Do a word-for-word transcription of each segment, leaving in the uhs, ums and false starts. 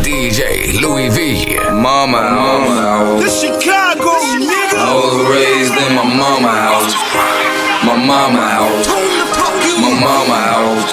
D J Louis V. Mama, mama, This Chicago, nigga. I was raised in my mama house. My mama house. My mama house.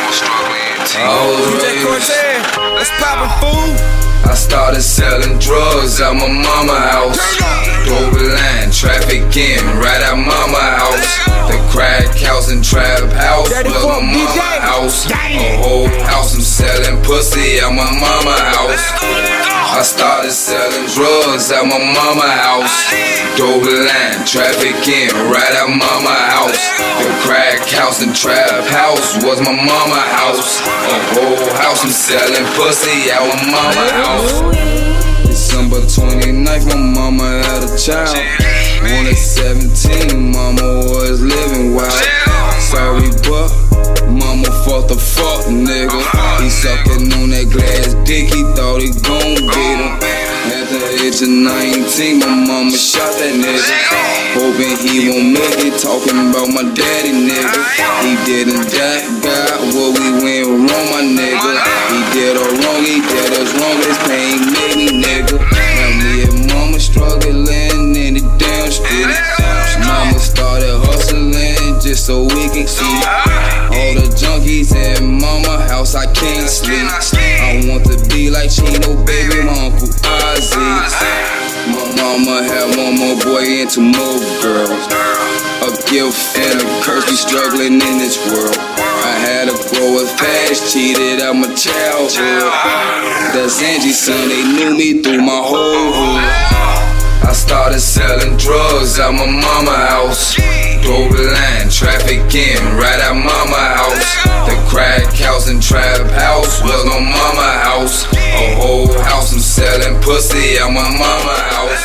I was raised. Let's pop a fool. I started selling drugs at my mama house. Drove the line, trafficking right at mama house. The crack house and trap house was my mama house. A whole house, I'm selling pussy at my mama house. I started selling drugs at my mama house. Drove the line, trafficking right at mama house. The crack house and trap house was my mama house. A whole house, I'm selling pussy at my mama house. December twenty-ninth, my mama had a child. On at seventeen, mama was living wild. Sorry, but mama fucked the fuck, nigga. He sucking on that glass dick, he thought he gon' get him. At the age of nineteen, my mama shot that nigga, hoping he won't make it, talking about my daddy, nigga. He didn't die, God, what we went wrong, my nigga. He did her wrong, he did us wrong, his pain made me, nigga. Now me and mama struggling in the damn street. Mama started hustling just so we can see all the junkies in mama house, I can't sleep. I want to be like Chino, baby, my uncle Ozzy. My mama had one more boy and two more girls. A gift and a curse, we struggling in this world. I had to grow up fast, cheated out my childhood. That's Angie's son, they knew me through my whole hood. I started selling drugs at my mama house. Drove the line, trafficking right at mama house. The crack house and trap house was my mama house. A whole house, I'm selling pussy at my mama house.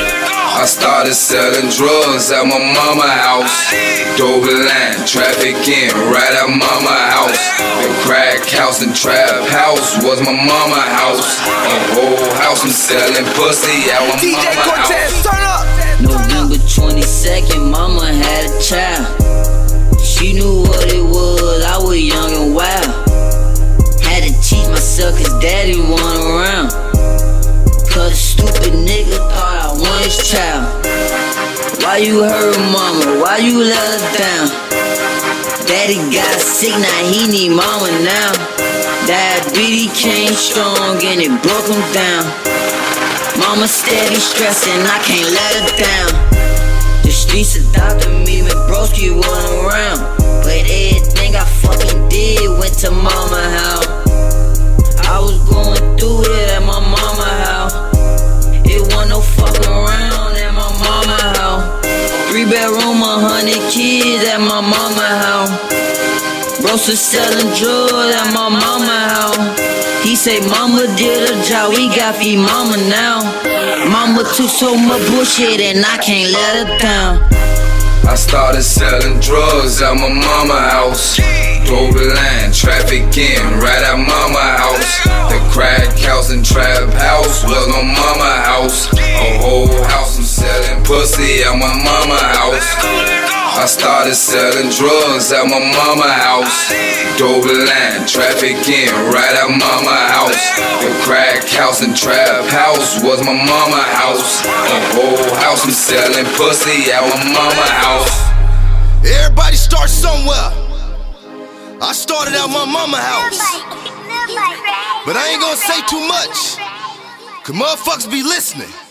I started selling drugs at my mama house. Drove the line, trafficking right at mama house. The crack house and trap house was my mama house. A whole house, I'm selling pussy at my mama house. November twenty-second, mama had a child. She knew what it was, I was young and wild. Had to teach myself cause daddy wasn't around. Cause a stupid nigga thought I want his child. Why you hurt mama, why you let her down? Daddy got sick, now he need mama now. Diabetes came strong and it broke him down. Mama steady stressing, I can't let her down. The streets adopted me when broski wasn't around. But everything I fucking did went to mama house. I was going through it at my mama house. It wasn't no fucking around at my mama house. Three bedroom, a hundred kids at my mama house. Bros was selling drugs at my mama house. He say mama did a job, we got feed mama now. Mama took so much bullshit and I can't let her down. I started selling drugs at my mama house. Drove the line, trafficking right at mama house. The crack house and trap house was my mama house. A whole house, I'm selling pussy at my mama house. I started selling drugs at my mama house. Drove the line, trafficking right at mama house. The crack house and trap house was my mama house. A whole house, I'm selling pussy at my mama house. Everybody starts somewhere. I started at my mama house, but I ain't gonna say too much, cause motherfuckers be listening.